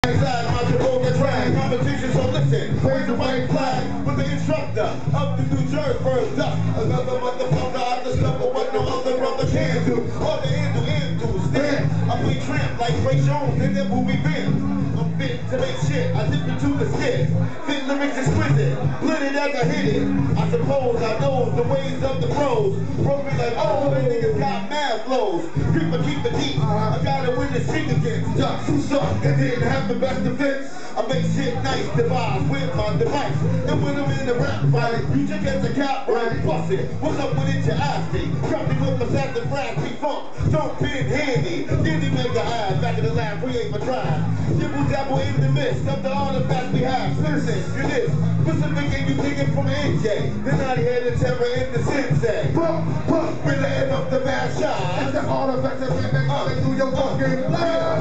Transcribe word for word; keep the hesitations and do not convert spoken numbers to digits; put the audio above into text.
Side, my Jaboga drag, competition, so listen, raise the white flag with the instructor up the New Jersey first up. Another motherfucker I discover what no other brother can do. All the handle into stand. I play tramp like Ray Jones in that movie Vin. I'm fit to make shit, I dip into the skin. Fit lyrics exquisite, lit it as I hit it. I suppose I know the ways of the pros. Broke me like, oh, they niggas got mad flows. People keep it deep, I gotta win the streak against ducks who suck and didn't have the best defense. I make shit nice, devise with my device. And when I'm in the rap fight, you just get the cap right, bust it. What's up with it, your ass me? Drop me with the fast and raspy funk. Don't pin handy. Diddy make a ass back in the lab, we ain't for trying. Dibble dabble in the midst of the artifacts we have. Listen, you this. Specific and you digging from N J. The naughty-headed terror in the sensei. Pump, pump, relaying up the bad shot. That's the artifacts that make me through your fucking life.